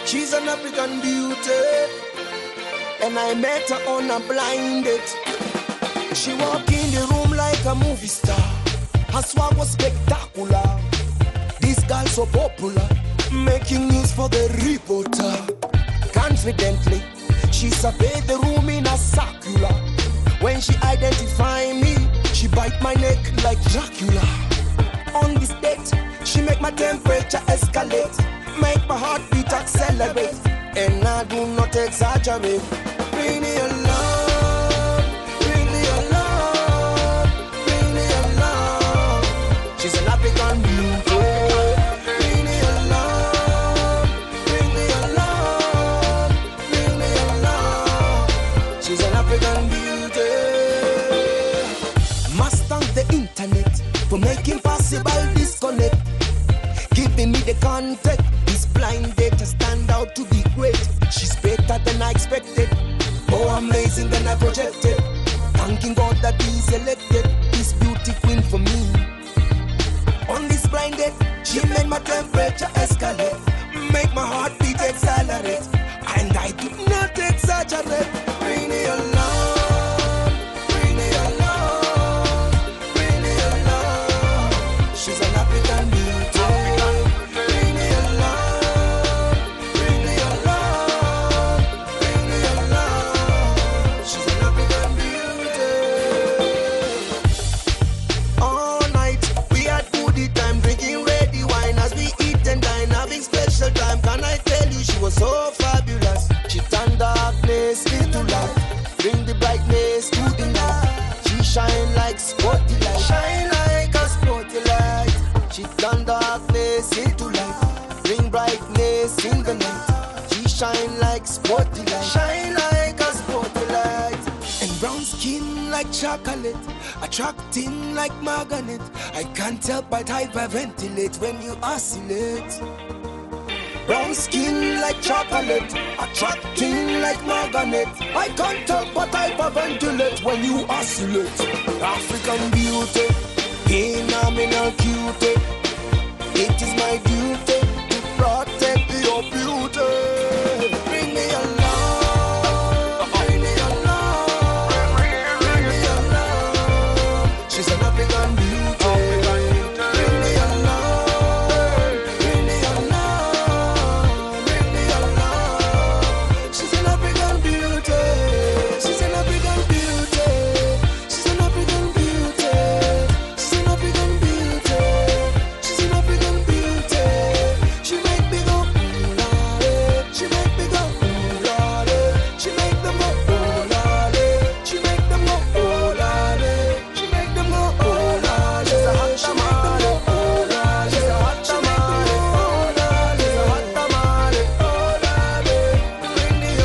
She's an African beauty, and I met her on a blind date. She walked in the room like a movie star. Her swag was spectacular. This girl so popular, making news for the reporter. Confidently, she surveyed the room in a circular. When she identified me, she bite my neck like Dracula. On this date, she make my temperature escalate, make my heartbeat accelerate, and I do not exaggerate. Bring me along, bring me along, bring me along. She's an African beauty. Bring me along, bring me along, bring me along. She's an African beauty. Must thank the internet for making possible disconnect, giving me the context. This blind date stand out to be great. She's better than I expected, more amazing than I projected. Thanking God that He's elected this beauty queen for me. On this blind date, she made my temperature escalate, make my heartbeat accelerate, and I do not exaggerate. Bring me along, bring me along, bring me along. She's an African beauty. Bring me along, bring me along, bring me along. She's an African beauty. All night we had goodie time, drinking ready wine as we eat and dine, having special time. Can I tell you, she was so fabulous. She turned darkness into light, bring the brightness to the night. She shine like spotty light, shine like a spotty light. She turned darkness into light, bring brightness in the night. She shine like spotty light, shine like a spotty light. And brown skin like chocolate, attracting like magnet. I can't help but hyperventilate when you oscillate. Brown skin like chocolate, attracting like magnet. I can't help but hyperventilate when you oscillate. African beauty, phenomenal cutie. It is my duty to protect your beauty. Bring me along, bring me along, bring me along. She's an African beauty. Bring me along, bring me along, bring me along. She's an African beauty. She's an African beauty. She's an African beauty. She's an African beauty. She's an African beauty. She make me go ooh la la. She make me go ooh la la. She make them go ooh la la. She make them go ooh la la. She make them go ooh la la. She's a hot tamale. Ooh la la. She's a hot tamale. Ooh la la. She's a hot tamale. Ooh la la. Bring me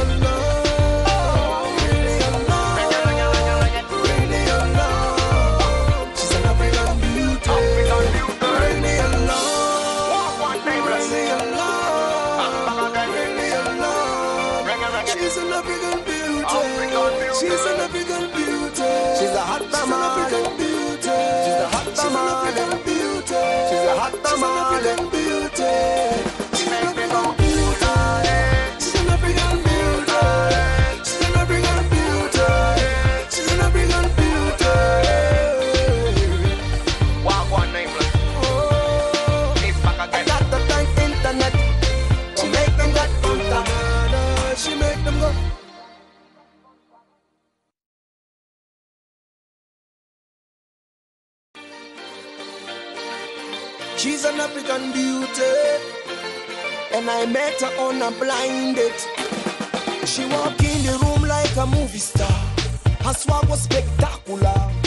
along. Bring me along. Bring me along. She's an African beauty. Bring me along. Bring me along. Bring me along. She's an African beauty. She's an African beauty. She's a hot tamale. She's a hot tamale. She's a hot tamale. She's an African beauty. She's an African beauty. She's an African beauty. She's an African beauty. Walk one nameless. Oh, He's back I again. got the thank internet. She make them get internet. She make them go. She's an African beauty, and I met her on a blind date. She walked in the room like a movie star. Her swag was spectacular.